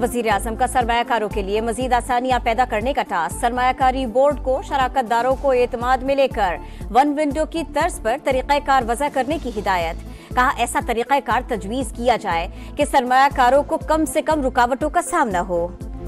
वज़ीर-ए-आज़म का सरमायाकारों के लिए मजीद आसानियां पैदा करने का टास्क। सरमायाकारी बोर्ड को शराकतदारों को एतमाद में लेकर वन विंडो की तर्ज पर तरीक़ाकार वज़ा करने की हिदायत। कहा, ऐसा तरीक़ाकार तजवीज़ किया जाए कि सरमायाकारों को कम से कम रुकावटों का सामना हो।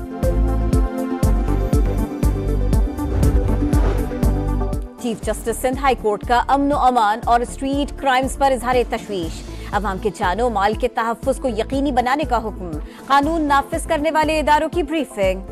Chief justice Sindh high court का अमन व अमान और स्ट्रीट क्राइम्स पर इजहार तशवीश। अवाम के जानो माल के तहफ़्फ़ुज़ को यकीनी बनाने का हुक्म। कानून नाफिज करने वाले इदारों की ब्रीफिंग।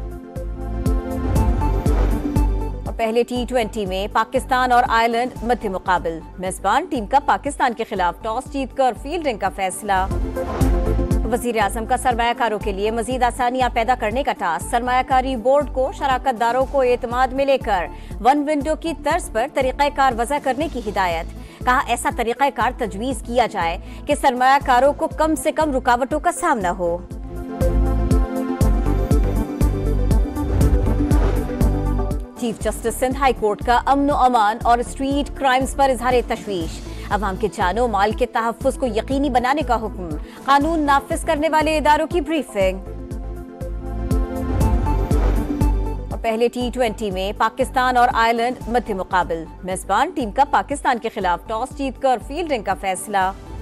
और पहले T20 में पाकिस्तान और आयरलैंड मध्य मुकाबिल। मेजबान टीम का पाकिस्तान के खिलाफ टॉस जीतकर फील्डिंग का फैसला। वज़ीर-ए-आज़म का सरमायाकारों के लिए मजीद आसानियां पैदा करने का टास्क। सरमायाकारी बोर्ड को शराकतदारों को एतमाद में लेकर वन विंडो की तर्ज पर तरीक़ाकार वज़ा करने की हिदायत। कहा, ऐसा तरीक़ाकार तजवीज़ किया जाए कि सरमायाकारों को कम से कम रुकावटों का सामना हो। Chief justice Sindh high court का अमन व अमान और स्ट्रीट क्राइम्स पर इजहार तशवीश। अवाम के जानो माल के तहफ़्फ़ुज़ को यकीनी बनाने का हुक्म। कानून नाफिज करने वाले इदारों की ब्रीफिंग। और पहले T20 में पाकिस्तान और आयरलैंड मध्य मुकाबिल। मेजबान टीम का पाकिस्तान के खिलाफ टॉस जीतकर फील्डिंग का फैसला।